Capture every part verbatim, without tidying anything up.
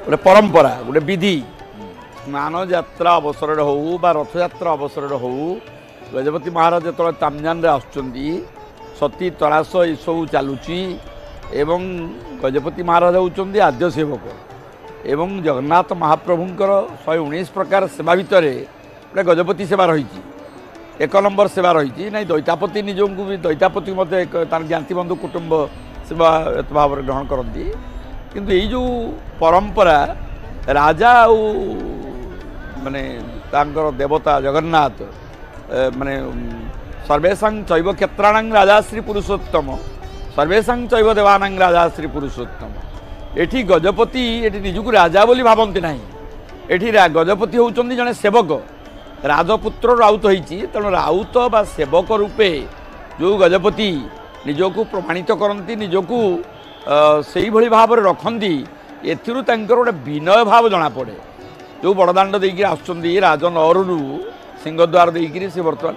गोटे परंपरा गोटे विधि स्नान यात्रा अवसर हो रथ यात्रा अवसर हो गजपति महाराज जो तामजान आसुच्च सती तरास यू चलुची एवं गजपति महाराज होती आद्य सेवक एवं जगन्नाथ महाप्रभुंकर शहे उन्नीस प्रकार सेवा भितर गोटे गजपति सेवा रही एक नंबर सेवा रही ना दैतापति निजों भी दैतापति मत ज्ञाति बंधु कुटुंब सेवा भाव ग्रहण करती किंतु यही जो परंपरा राजा माने तांकर देवता जगन्नाथ माने सर्वेशा चैव क्षेत्राणां राजा श्री पुरुषोत्तम सर्वेशा चैव देवानां राजा श्री पुरुषोत्तम एठी गजपति एठी निजुक राजा बोली भावती ना एठी गजपति होउचंदी जने सेवक राजपुत्र राउत होइची तेणु राउत बा सेवक रूपे जो गजपति निजको प्रमाणित करती निजको से भली भाव रखती एथिरु तांकर गोटे विनय भाव जना पड़े जो बड़दाण्ड देकी आसुचंदी राजनगरु सिंहद्वार देकी से बर्तमान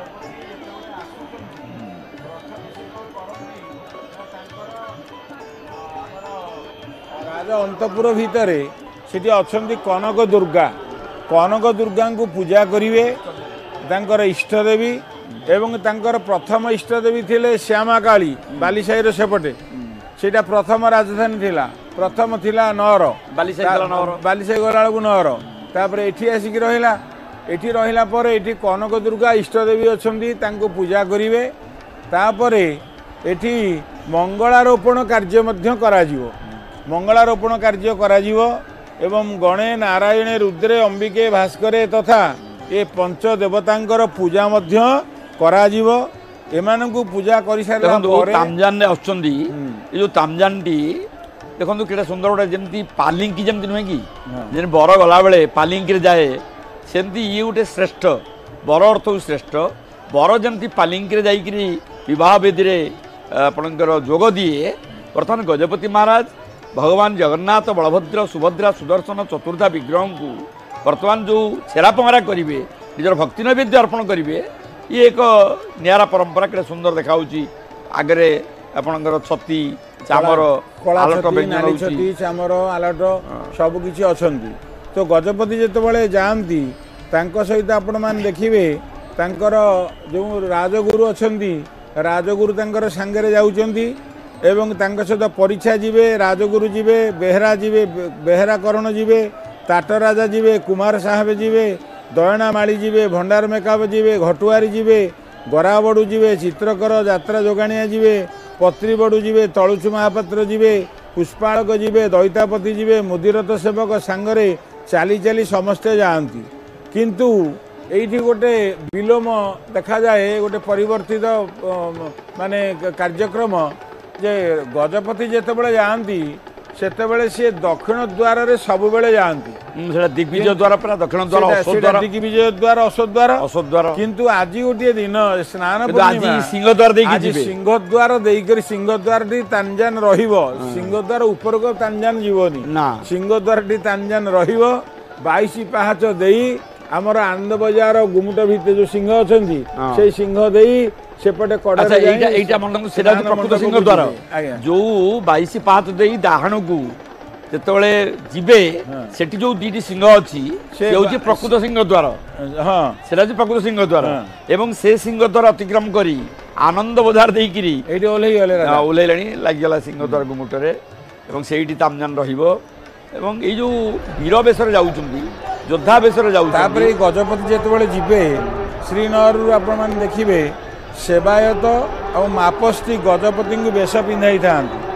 राजा अंतपुर भितर से अच्छा कनक दुर्गा कनक दुर्गा को पूजा करेंगे तांकर इष्टदेवी एवं तांकर प्रथम इष्टदेवी थिले श्यामा काली बालीसाईर सेपटे सेटा प्रथम राजधानी थिला प्रथम थिला नगर बालीसाई गला बेलू नगर तापर एठी आसिक रहिला एठी रहिला पर एठी कनक दुर्गा इष्टदेवी अछंती तांको पूजा करेंगे तापर एठी मंगलारोपण कार्य मध्य करा जिवो मंगलारोपण कार्य करा जिवो एवं गणे नारायण रुद्रे अंबिके भास्करे तथा ये पंच देवतांकर पूजा मध्य करा जिवो एमानकु पूजा करि सारला परे तामजान ने आछंदी ए जो तामजान टी देखंतु केटा सुंदर गोटे जेमती पालिंकी जेमती नुहे कि जे बर गला बेले पालिंकी रे जाए सेमती ये गोटे श्रेष्ठ बर अर्थ श्रेष्ठ बर जेमती पालिंकी रे जाइकरी विवाह वेदी रे आपनकर जोग दिए बर्तमान गजपति महाराज भगवान जगन्नाथ बलभद्र सुभद्रा सुदर्शन चतुर्था विग्रह को वर्तमान जो छेरा पहरा करेंगे निजर भक्ति नैवेद्य अर्पण करेंगे ये एक निरा परंपरा के सुंदर देखा आगे आपणकर छती चामर आलट छती चामर आलट सबकि अच्छा तो गजपति जिते जाती सहित आपण मैंने देखिए जो राजगुरु अच्छा राजगुरु तांकर सांगरे जाउचंदी एवं तांका सहित परीक्षा जीवे राजगुरु जीवे बेहरा जीवे बेहरा करण जीवे ताट राजा जीवे कुमार साहेब जीवे दयना माली जीवे भंडार मेकाप जीवे घटुआरी जीवे गराबड़ू जीवे चित्रकर यात्रा जोगाणिया जीवे पत्री बड़ू जीवे तलुचु महापात्र जीवे पुष्पाड़क जीवे दैतापति जीवे मुदिरथ सेवक सांगरे चाली चाली समस्ते जाती किंतु एठी गोटे विलोम देखा जाए गोटे परिवर्तित माने कार्यक्रम जे गजपति जिते जाती सेतेबेले सी दक्षिण द्वार रे सब बेले जाती दिग्विजय द्वार पर दक्षिण द्वार दिग्विजय द्वार अशोक द्वार अशोक द्वार किंतु आज गोटे दिन स्नान सिंह द्वार सिंह द्वार देकर सिंह द्वार टी तांजान रहिबो सिंह द्वार ऊपर को तांजान जीवनी सिंह द्वार टी तांजान रहिबो बाईस पाहाच देई आमर आनंद बजार गुमुट भितर जो सिंह अछंती से सिंह देई सेपटे अच्छा एटा एटा मन सेटा प्रकृत सिंह द्वार जो बाईस पाहाच देई दाहण को जेतबेले जिबे सेठी जो दीटी सिंह अछि से होची प्रकृत सिंह द्वार हां सेटा जे प्रकृत सिंह द्वार एवं से सिंह द्वार अतिक्रम करी आनंद बजार देइकिरी एठी ओलै गले ओलैलाणी लागि गला सिंह द्वार गुमुटरे एवं सेठी तामजान रहिबो एवं ए जो वीर बेसर जाउचुंदी योद्धा बेसर जाउचुंदी तापर गजपति जेतबेले जिबे श्रीनगर आपण मान देखिबे सेवायत और मापस्ती गजपति को बेश पिंधाई था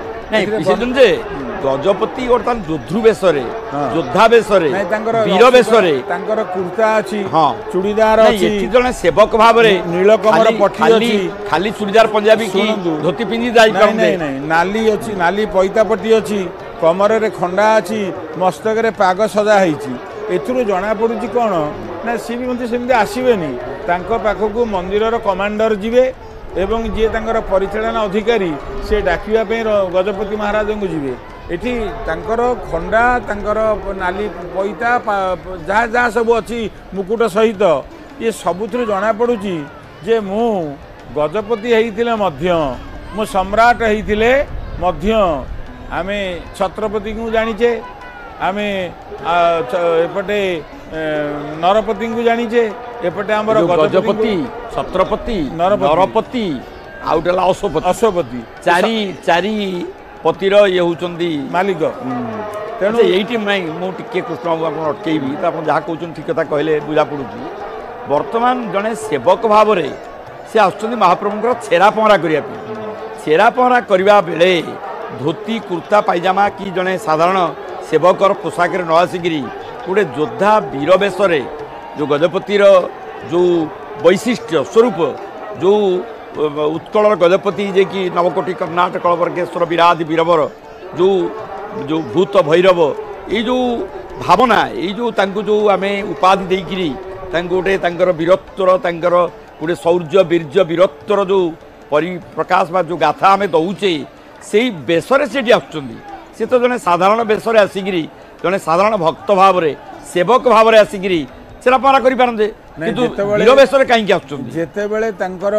गजपति बर्तमान जोध्रु बेसरे योद्धा बेसरे वीर बेसरे कुर्ता अच्छी चूड़ीदार जड़े सेवक भाव नीलकमल पठी अच्छी खाली चूड़ीदार पंजाबी की धोती पिंधि जाई नाली अच्छी नाली पैता पटी अच्छी कमर रे खंडा अच्छी मस्तक रे पाग सजा होती एथुरु जना पड़ुची कौन ना सी भी मत सेमती आसबेनी पाखक मंदिर कमांडर जीवे एवं जी तांकर परिचालन अधिकारी से डाकिया गजपति महाराज को जीवे एठी तांकर खंडा तांकर नाली पैता जहाँ जहाँ सब अच्छी मुकुट सहित ये सबुथु जना पड़ुची जे मु गजपति होइतिले मध्य मु सम्राट होइतिले मध्य आमे छत्रपति को जानिचे आमे एपटे नरपति को जानीचे एपटे आमर गजपति छत्रपति नरपति आउटेला अश्वपति अश्वपति चारि चारि पतिर ये होचंदी मालिक तेणु यही मु टिके कृष्ण बाबू आप अटकेबी तो आप जहाँ कहते ठीक कथा कहले बुझा पड़ू बर्तमान जड़े सेवक भाव में सी आसुच्च महाप्रभुंर छेरा पहरा करने छेरा पहरा करने बेले धोती कुर्ता पायजामा कि जड़े साधारण सेवकर पोशाक न आसिक गोटे योद्धा वीर बेश जो गजपतिर जो वैशिष्ट्य स्वरूप जो उत्कल गजपति जे कि नवकोटि कर्णाटक कलवर्गेश्वर विराट वीरवर जो जो भूत भैरव ये जो भावना ये जो तांको जो आमे उपाधि देकिरी तांको गोटे तांकर वीरत्वर तांकर गोटे शौर्य वीर्य वीरत्वर जो परिप्रकाश बा जो गाथा आमे दौचे से बेसरे से आसुचंदी से तो जने साधारण बेसरे आसिकी जने साधारण भक्त भाव रे सेवक भाव रे आसिकी सेरा पहरा करि पारंते किंतु वीर बेसरे काहे आसुचंदी जेते बेले तांकर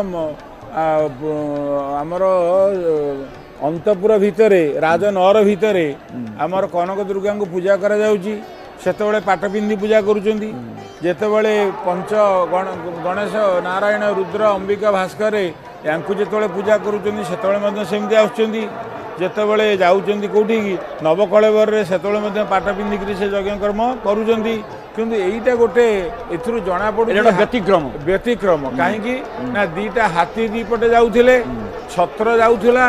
आमर अंतपुर भितरे राजनगर भितरे आमर कनक दुर्गा को पूजा करा जाउची सेतेबेले पाट पिंधि पूजा करुचंदी जेतेबेले पंच गणेश नारायण रुद्र अंबिका भास्कर यांकु जेतेबेले पूजा करुचंदी सेतेबेले मध्य सेमति आउचंदी जेतेबेले जाउचंदी कोठी नवकलेवर रे सेतेबेले मध्य पाट पिंधि से यज्ञ कर्म करुचंदी किंतु एईटा गोटे एथुरु जना पड़ु व्यतिक्रम व्यतिक्रम कहीं ना दीटा हाथी दीपटे जाउथिले छत्र जाउथिला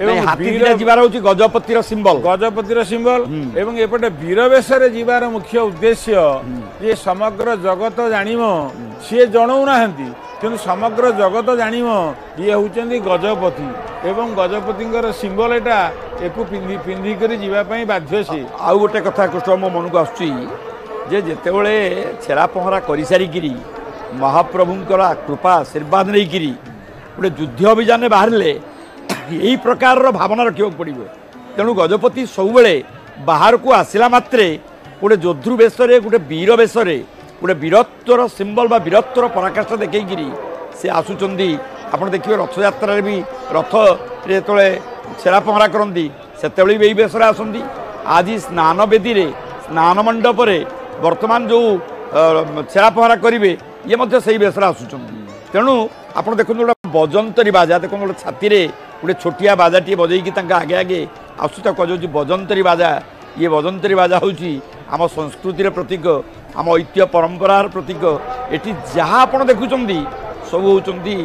गजपतिर सिंबल गजपतिर सिंबल एवं एपटे वीर बेश जीवार मुख्य उद्देश्य ये समग्र जगत जानिम सी जनाऊ ना कि समग्र जगत जानिम ये होचंदी गजपति एवं गजपति सिंबल एटा एको पिंधि पिंधि करी जीवा पई बाध्य से आउ गोटे कथा कृष्ण मो मन को आसुची जे जेतेबेले छेरा पहरा करि सारिकिरी महाप्रभुंकर कृपा आशीर्वाद नहीं किरी गोटे युद्ध अभियान बाहरले यही प्रकार भावना रखा पड़ो तेणु गजपति सब बाहर को आसला मात्रे गोटे जोध्रु बेश गोटे वीर बेश गोटे वीरत्वर सिंबल बा वीरत्वर पराकाष्ठा देखी से आसुचंदी आपड़ देखिए रथ यात्रा भी रथ जो छेरा पहरा करती से यही बेश आसती आज स्नान बेदी स्नान मंडप वर्तमान जो छेरा पहरा करेंगे ये मध्य से बेश आसुचंदी तेणु आप देखो गोटे बजंतरी बाजा देखो गोटे छाती गोटे छोटिया बाजाटी बजेकी आगे आगे आसुता कह बजंतरी बाजा ये बजंतरी बाजा हूँ आम संस्कृतिर प्रतीक आम ऐतिह्य परंपरार प्रतीक एटी जहाँ आप देखुं सब होती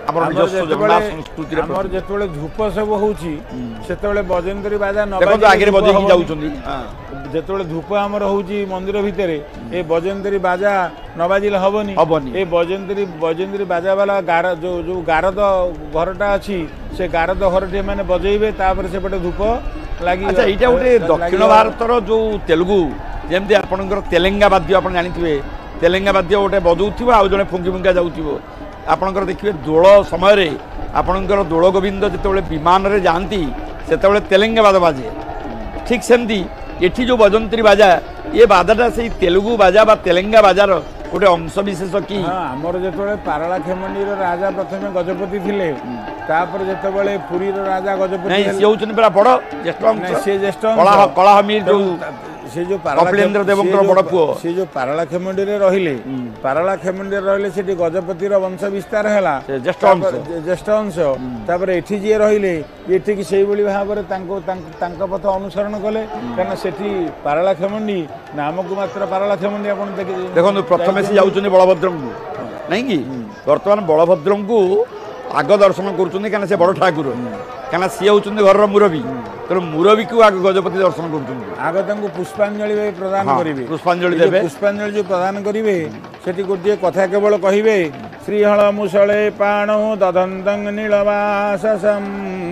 संस्कृति जो धूप सब होते बजेंद्री बाजा आगे बजेकी जाऊँगी जो धूप आमर होची मंदिर भितर ये बजेंद्री बाजा न बाजिले हबनी हबनी ये बजेंद्री बजेंद्री बाजा वाला गार जो जो गारद घरटा अच्छी से गारद घर टे मैंने बजेबे तापर से पटे धूप लगी। अच्छा यहाँ गोटे दक्षिण भारतर जो तेलुगु जमती आपंकर तेलेंगा बाद्य आप जानी तेलेंगा बाद्य गोटे बजाऊ आउ जड़े फुंकी फुंका जाऊँ आपणकर देखिए दोल समय आपणकर दोल गोविंद जिते विमान रे जाती से तेलेंगा बाजा बाजे ठीक सेमती एठी जो बजंतरी बाजा ये बाजाटा से तेलुगु बाजा बा तेलेंगा बाजार गोटे अंश विशेष कि आमर जो पारला खेमंडी राजा प्रथम गजपति थिले तापर जेतेबेले पुरी राजा गजपति नहीं सी होचन बड़ा बड़ ज्येष्ठ अंश से ज्येष्ठ कला कलाहमीर जो से जो कपिलेन्द्र देवंकर बड़ पुओ से जो पारला खेमंडी रे रहिले पारला खेमंडी रहिले सेठी गजपतिर वंश विस्तार हैला ज्येष्ठ अंश ज्येष्ठ अंश तापर एठी जे रहिले एठी कि सेही बली भाबरे तांको तांको पथ अनुसरण कले कारण सेठी पारला खेमंडी नामक मात्र पारला खेमंडी आपण देखि देखो प्रथमे से जाउचनी बलभद्र को नहीं कि वर्तमान बलभद्र को आग दर्शन करुँच क्या से बड़ ठाकुर क्या सी होती घर मुरबी तेणु मुरबी को आग गजपति दर्शन कर आग पुष्पांजलि प्रदान करेंगे पुष्पांजलि देवे पुष्पांजलि जो प्रदान करेंगे से गोटे कथा केवल कहे श्रीहल मुसले पाणौ दधंतं नीलवाससं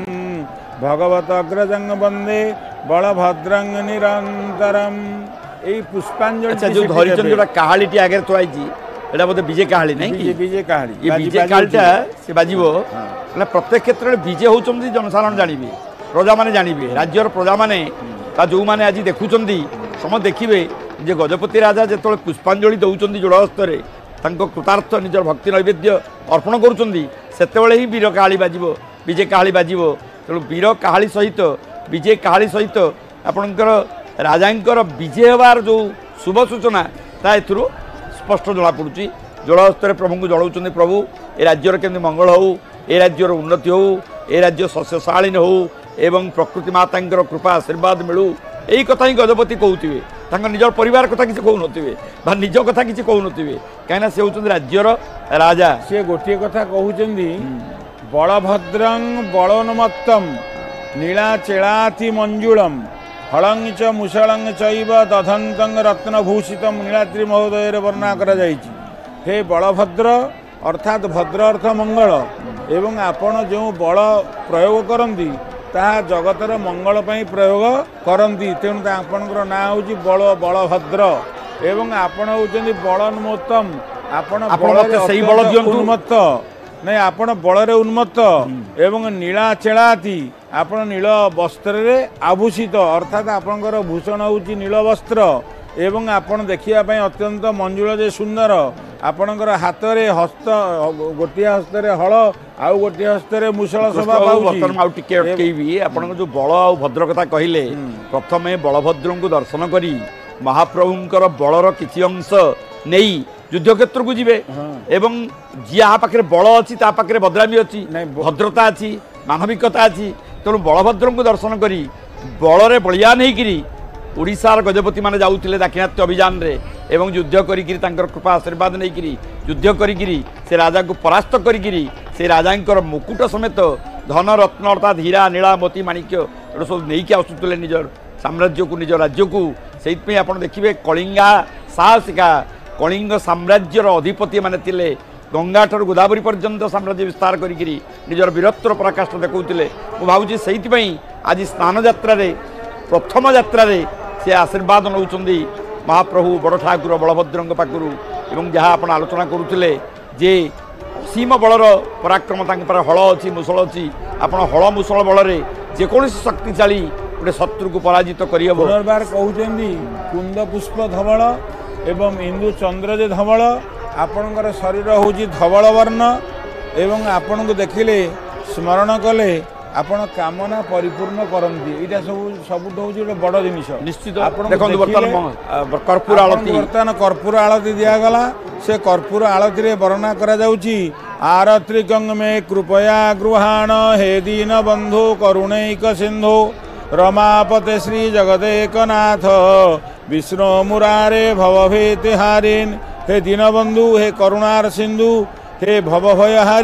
भगवत अग्रजंग वंदे बलभद्रं निरंतरम यही पुष्पांजलि जो धरिचन जो काहालीटी आगे थोड़ी एटा बोधे विजय काहाली नहीं विजय काहाली ये विजय काहालीटा से बाजिबो ना प्रत्येक क्षेत्र में विजय होचंदी जनसाधारण जानिबे प्रजा माने जानिबे राज्यर प्रजा माने बा जो माने आज देखुचंदी सम देखिबे जे गजपति राजा जेतोले पुष्पांजलि दउचंदी जोड़हस्तरे तांको कृतार्थ निजर भक्ति नैवेद्य अर्पण करुचंदी सेतेबेले ही वीर काहाली बाजिबो विजय काहाली बाजिबो तेणु वीर काहाली सहित विजय काहाली सहित आपणकर राजांकर विजय हबार जो शुभ सूचना ता एथुरु स्पष्ट जला पड़ुची जलहस्तर प्रभु को जलाउछन्ति प्रभु ए राज्यर केमि मंगल हो ए राज्यर उन्नति हो ए राज्य शस्यशालीन हो एवं प्रकृति मातांकर कृपा आशीर्वाद मिलू यही कथा ही गजपति कहते तांकर निजर परिवार कथा किसी कहू नथिबे बा निज कथा किसी कहू नथिबे काहेना से होउछन्ति राज्यर राजा से गोटे कथा कहउछन्ति बलभद्रं बलोन्मत्तम नीलाचेलाति मंजुलम हलंग च मुसलंग चैव दधंतं रत्नभूषितम नीलाद्रि महोदय वर्णना करा जायछि। हे बलभद्र अर्थात भद्र अर्थ मंगल एवं आपण जो बल प्रयोग करती ताहा जगतर मंगल पई प्रयोग करती तेणु आपणकर नाँ हूँ बल बलभद्र एवं आपण होउछन्ति बलोन्मत्तम आपण बल उन्मत्त नहीं आपण बल उन्मत्त एवं नीला चेलाती आपण नील वस्त्र रे आभूषित अर्थात आपणकर भूषण होउछि नील वस्त्र एवं आपण देखिया पई अत्यंत मंजुल जे सुंदर आपणकर हाथ रे हस्त गोटे हस्त रे हल आउ गोटे हस्त रे मुसळ शोभा पाउछि। बर्तमान आउ टिके अटकेबी आपण जो बल आ भद्र कथा कहिले प्रथमे बलभद्र को दर्शन करी महाप्रभुंकर बलर किछि अंश नेई युद्ध क्षेत्र को जीवे एवं जिया पाखे बल अच्छी ता पाखे भद्रामी अच्छी भद्रता अच्छी मानविकता अच्छी तेणु बलभद्र को दर्शन करी बल बलियान होकर ओडिशार गजपति माने जाउथिले दाक्षिणात्य अभियान रे एवं युद्ध करिकिरी तांकर कृपा आशीर्वाद नैकिरी युद्ध करिकिरी से राजा को परास्त करिकिरी से राजांकर मुकुट समेत धन रत्न अर्थात हीरा नीला मोती माणिक्य एटा सब नैकी आसुथिले निजर साम्राज्य को निज राज्य को सेइतपई आपण देखिबे कलिंगा साहसिका कलिंग साम्राज्यर अधिपति माने थिले गंगा ठार गोदावरी पर्यंत साम्राज्य विस्तार करिकिरी निजर वीरत्वर पराकाष्ठ देखौथिले मु भाबुची सेइतपई आज स्नान यात्रा रे प्रथम यात्रा रे से आशीर्वाद नौचंदी महाप्रभु बड़ ठाकुर बलभद्र पाखु एवं जहाँ आप आलोचना करुले जे असीम बलर पराक्रम पर हल अच्छी मुसल अच्छी आप हल मुसल बल जेकोसी शक्तिशाली गोटे शत्रु को पराजित कर पुनर्बार कहते कुंद पुष्प धवल एवं इंदु चंद्र जे धवल आपणकर शरीर हूँ धवल वर्ण एवं आपण को देखिले स्मरण कले आपण कामना परिपूर्ण करती यहाँ सब सब हूँ बड़ जिनिस निश्चित कर्पूर आलती बर्तमान कर्पूर आलती दिगला से कर्पूर आलती रे वर्णना करा जाउची आरत्रिकंग में कृपया गृहाण हे दीन बंधु करुणैक सिंधु रमापते श्री जगदेकनाथ विष्णु मुरारे भवभीति हारिन हे दीनबंधु हे करुणार सिंधु हे भवभयहारी।